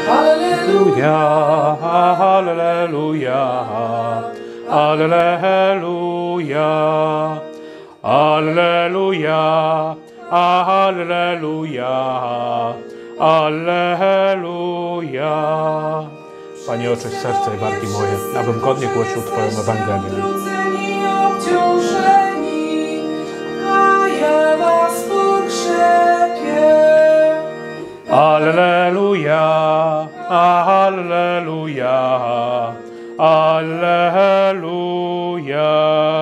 Alleluja, alleluja, alleluja, alleluja, alleluja, alleluja. Panie, oczyść serce i wargi moje, abym godnie głosił Twoją Ewangelię. Alleluja, alleluja, alleluja.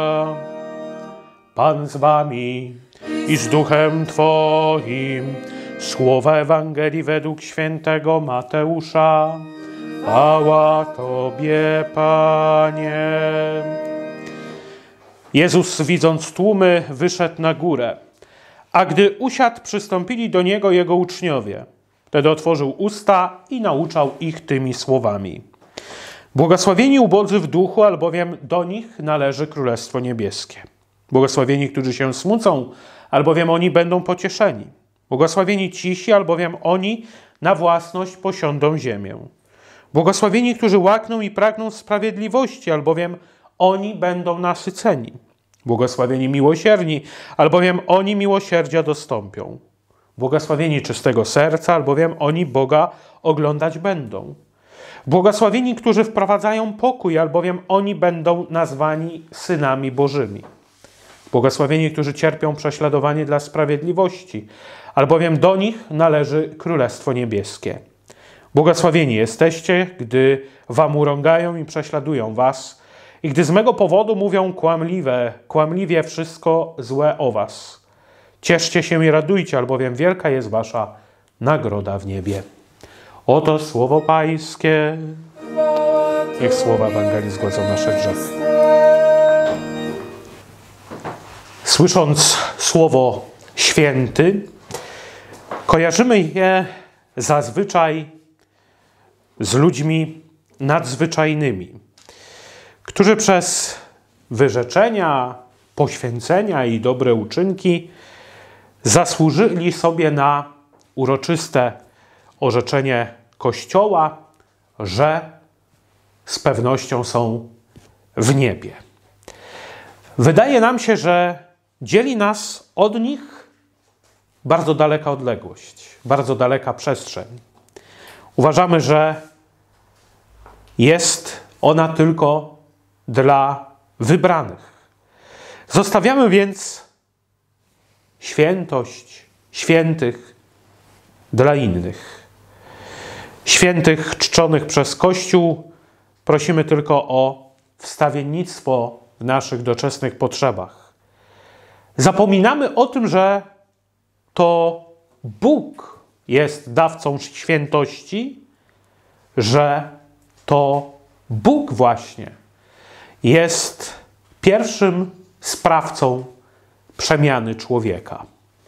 Pan z wami i z duchem Twoim. Słowa Ewangelii według świętego Mateusza. Chwała Tobie, Panie. Jezus, widząc tłumy, wyszedł na górę. A gdy usiadł, przystąpili do Niego Jego uczniowie. Wtedy otworzył usta i nauczał ich tymi słowami. Błogosławieni ubodzy w duchu, albowiem do nich należy Królestwo Niebieskie. Błogosławieni, którzy się smucą, albowiem oni będą pocieszeni. Błogosławieni cisi, albowiem oni na własność posiądą ziemię. Błogosławieni, którzy łakną i pragną sprawiedliwości, albowiem oni będą nasyceni. Błogosławieni miłosierni, albowiem oni miłosierdzia dostąpią. Błogosławieni czystego serca, albowiem oni Boga oglądać będą. Błogosławieni, którzy wprowadzają pokój, albowiem oni będą nazwani synami Bożymi. Błogosławieni, którzy cierpią prześladowanie dla sprawiedliwości, albowiem do nich należy Królestwo Niebieskie. Błogosławieni jesteście, gdy wam urągają i prześladują was, i gdy z mego powodu mówią kłamliwie wszystko złe o was. Cieszcie się i radujcie, albowiem wielka jest wasza nagroda w niebie. Oto słowo Pańskie. Niech słowa Ewangelii zgładzą nasze grzechy. Słysząc słowo święty, kojarzymy je zazwyczaj z ludźmi nadzwyczajnymi, którzy przez wyrzeczenia, poświęcenia i dobre uczynki zasłużyli sobie na uroczyste orzeczenie Kościoła, że z pewnością są w niebie. Wydaje nam się, że dzieli nas od nich bardzo daleka odległość, bardzo daleka przestrzeń. Uważamy, że jest ona tylko dla wybranych. Zostawiamy więc świętość świętych dla innych. Świętych czczonych przez Kościół prosimy tylko o wstawiennictwo w naszych doczesnych potrzebach. Zapominamy o tym, że to Bóg jest dawcą świętości, że to Bóg właśnie jest pierwszym sprawcą przemiany człowieka.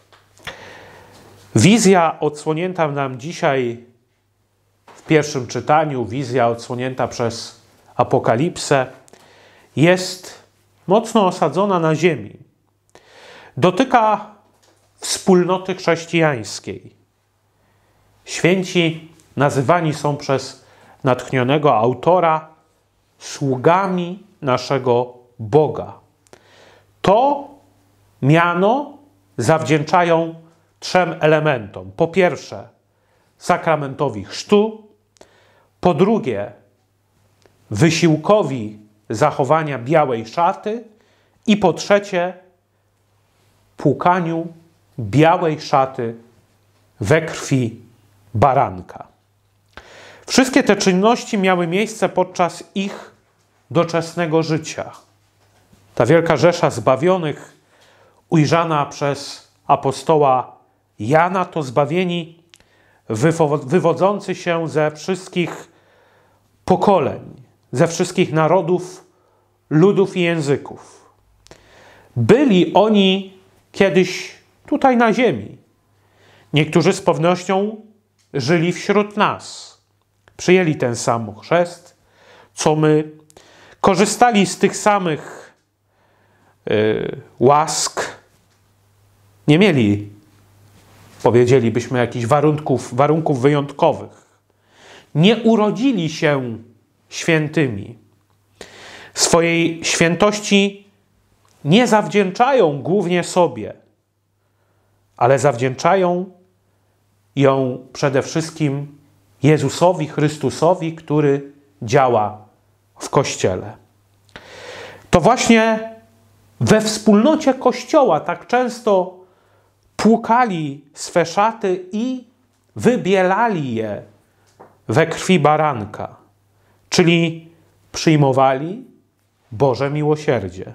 Wizja odsłonięta nam dzisiaj w pierwszym czytaniu, wizja odsłonięta przez Apokalipsę, jest mocno osadzona na ziemi. Dotyka wspólnoty chrześcijańskiej. Święci nazywani są przez natchnionego autora sługami naszego Boga. To miano zawdzięczają trzem elementom. Po pierwsze, sakramentowi chrztu. Po drugie, wysiłkowi zachowania białej szaty. I po trzecie, płukaniu białej szaty we krwi baranka. Wszystkie te czynności miały miejsce podczas ich doczesnego życia. Ta wielka rzesza zbawionych, ujrzana przez apostoła Jana, to zbawieni wywodzący się ze wszystkich pokoleń, ze wszystkich narodów, ludów i języków. Byli oni kiedyś tutaj na ziemi. Niektórzy z pewnością żyli wśród nas. Przyjęli ten sam chrzest, co my. Korzystali z tych samych łask. Nie mieli, powiedzielibyśmy, jakichś warunków wyjątkowych. nie urodzili się świętymi. Swojej świętości nie zawdzięczają głównie sobie, ale zawdzięczają ją przede wszystkim Jezusowi Chrystusowi, który działa w Kościele. To właśnie we wspólnocie Kościoła tak często płukali swe szaty i wybielali je we krwi baranka, czyli przyjmowali Boże miłosierdzie.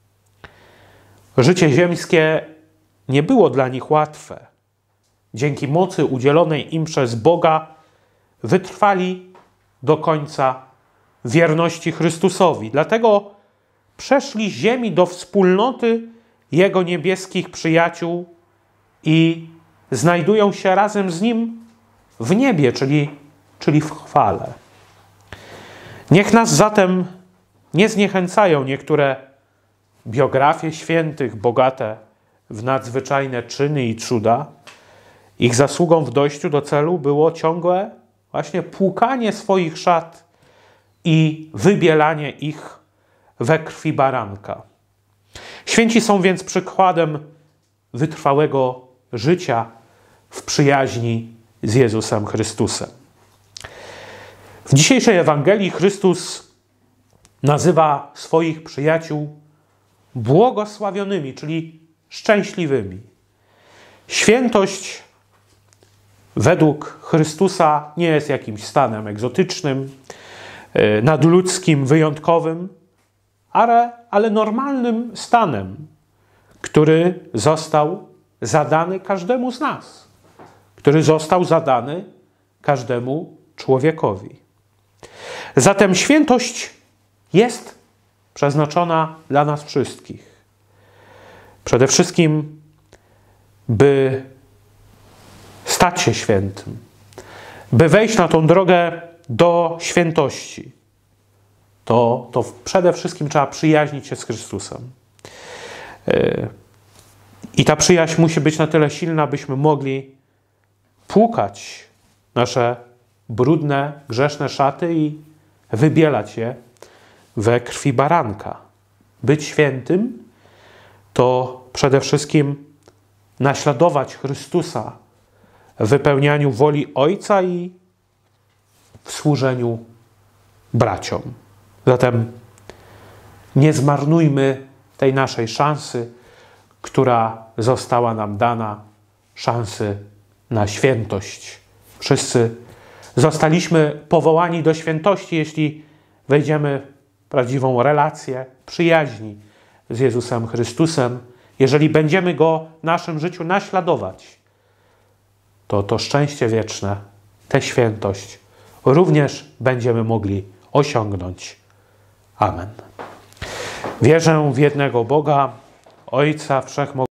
Życie ziemskie nie było dla nich łatwe. Dzięki mocy udzielonej im przez Boga wytrwali do końca wierności Chrystusowi. Dlatego przeszli z ziemi do wspólnoty Jego niebieskich przyjaciół i znajdują się razem z Nim w niebie, czyli w chwale. Niech nas zatem nie zniechęcają niektóre biografie świętych, bogate w nadzwyczajne czyny i cuda. Ich zasługą w dojściu do celu było ciągłe właśnie płukanie swoich szat i wybielanie ich we krwi baranka. Święci są więc przykładem wytrwałego życia w przyjaźni z Jezusem Chrystusem. W dzisiejszej Ewangelii Chrystus nazywa swoich przyjaciół błogosławionymi, czyli szczęśliwymi. Świętość według Chrystusa nie jest jakimś stanem egzotycznym, nadludzkim, wyjątkowym, ale normalnym stanem, który został zadany każdemu z nas, który został zadany każdemu człowiekowi. Zatem świętość jest przeznaczona dla nas wszystkich. Przede wszystkim, by stać się świętym, by wejść na tą drogę do świętości. To przede wszystkim trzeba przyjaźnić się z Chrystusem. I ta przyjaźń musi być na tyle silna, byśmy mogli płukać nasze brudne, grzeszne szaty i wybielać je we krwi baranka. Być świętym to przede wszystkim naśladować Chrystusa w wypełnianiu woli Ojca i w służeniu braciom. Zatem nie zmarnujmy tej naszej szansy, która została nam dana, szansy na świętość. Wszyscy zostaliśmy powołani do świętości, jeśli wejdziemy w prawdziwą relację przyjaźni z Jezusem Chrystusem. Jeżeli będziemy Go w naszym życiu naśladować, to szczęście wieczne, tę świętość również będziemy mogli osiągnąć. Amen. Wierzę w jednego Boga, Ojca Wszechmogącego,